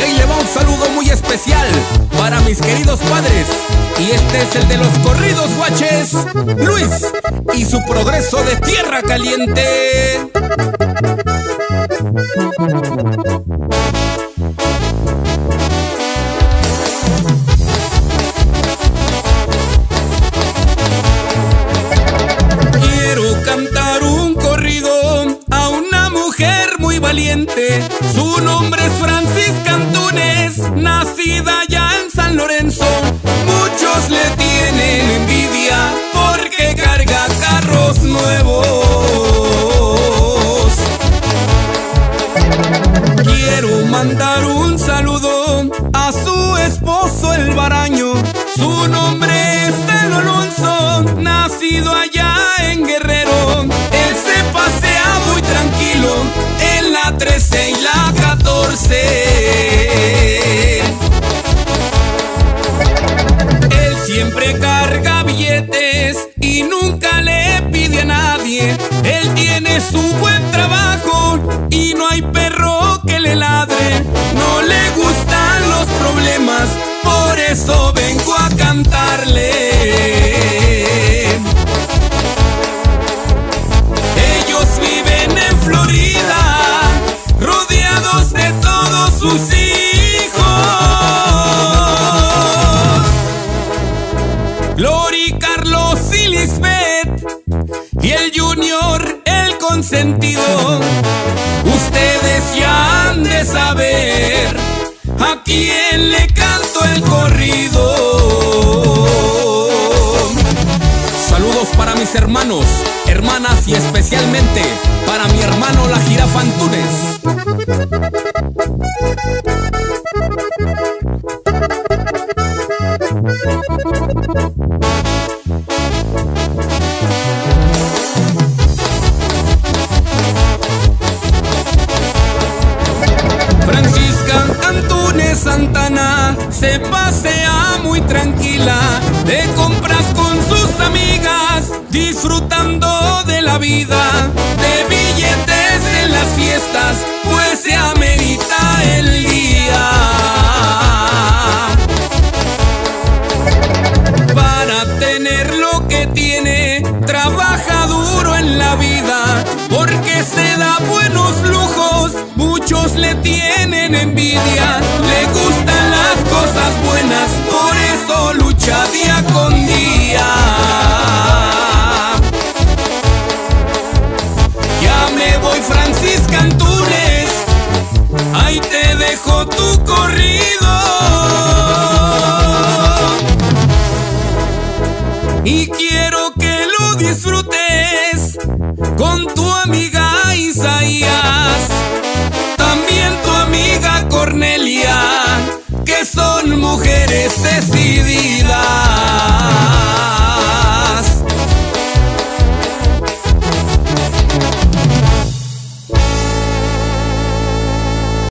ahí le va un saludo muy especial para mis queridos padres. Y este es el de los corridos guaches, Luis y su progreso de Tierra Caliente. Quiero cantar un corrido a una mujer muy valiente. Su nombre es Francisca Antunes, nacida ya en San Lorenzo. Muchos le tienen envidia porque carga carros nuevos. Quiero mandar un saludo a su esposo el Baraño. Su nombre es El Alonso, nacido allá en Guerrero. Él se pasea muy tranquilo en la 13 y la 14. Él siempre carga billetes y nunca le pide a nadie. Él tiene su buen trabajo y no hay perro que le ladre. No le gustan los problemas, por eso vengo a cantarle. Ellos viven en Florida, rodeados de todos sus hijos. Lori, Carlos y Lisbeth, y el Junior, el consentido. Ustedes ya han de saber a quién le canto el corrido. Saludos para mis hermanos, hermanas y especialmente para mi hermano la Jirafa Antunes. Francisca Antunes Santana se pasea muy tranquila de compras con sus amigas, disfrutando de la vida, de billetes en las fiestas, pues se amerita el día. Para tener lo que tiene, trabaja duro en la vida, porque se da buenos lujos. Muchos le tienen envidia, le gustan las cosas buenas, por eso lucha día con día. Ya me voy, Francisca Antunes, ahí te dejo tu corrido. Y quiero que lo disfrutes con tu amiga Isaías, también tu amiga Cornelia, que son mujeres de